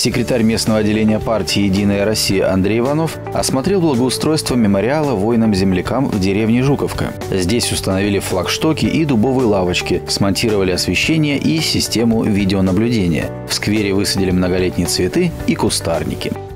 Секретарь местного отделения партии «Единая Россия» Андрей Иванов осмотрел благоустройство мемориала воинам-землякам в деревне Жуковка. Здесь установили флагштоки и дубовые лавочки, смонтировали освещение и систему видеонаблюдения. В сквере высадили многолетние цветы и кустарники.